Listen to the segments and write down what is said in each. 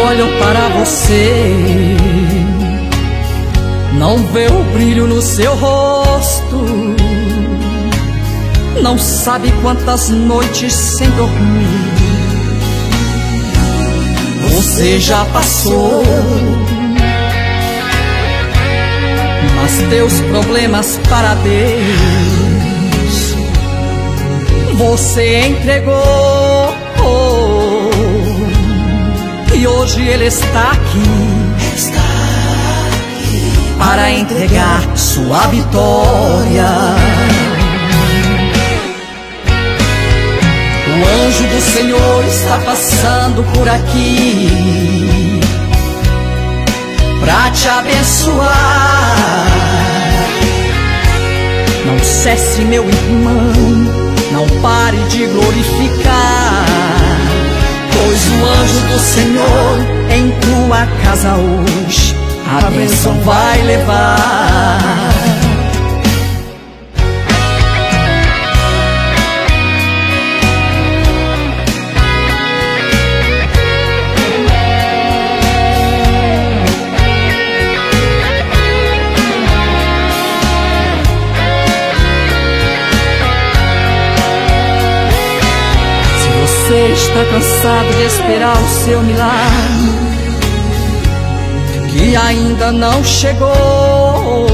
olham para você, não vê o brilho no seu rosto, não sabe quantas noites sem dormir você já passou. Mas teus problemas para Deus você entregou, e hoje Ele está aqui para entregar sua vitória. O anjo do Senhor está passando por aqui pra te abençoar. Não cesse, meu irmão, não pare de glorificar, pois o anjo do Senhor em tua casa hoje a bênção vai levar. Você está cansado de esperar o seu milagre, que ainda não chegou.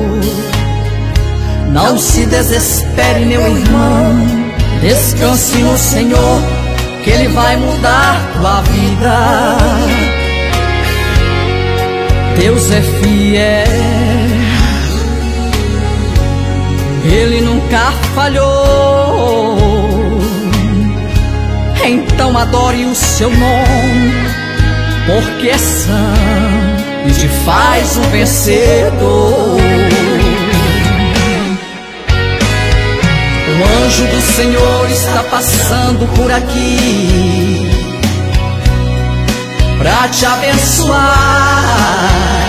Não se desespere, meu irmão, descanse no Senhor, que Ele vai mudar tua vida. Deus é fiel, Ele nunca falhou. Então adore o seu nome, porque é santo e te faz um vencedor. O anjo do Senhor está passando por aqui pra te abençoar.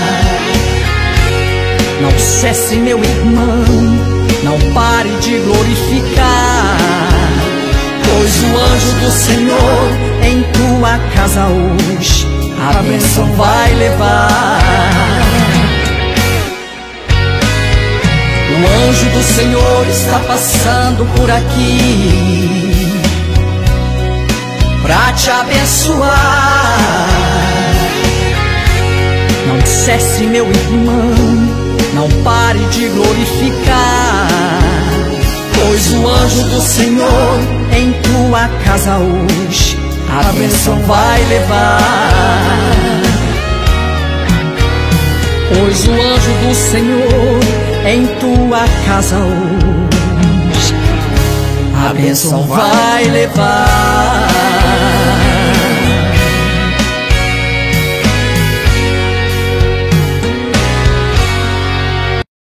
Não cesse, meu irmão, não pare de glorificar, pois o anjo do Senhor em tua casa hoje a bênção vai levar. O anjo do Senhor está passando por aqui pra te abençoar. Não cesse, meu irmão, não pare de glorificar, pois o anjo do Senhor em tua casa hoje a bênção vai levar. Pois o anjo do Senhor em tua casa hoje a bênção vai levar.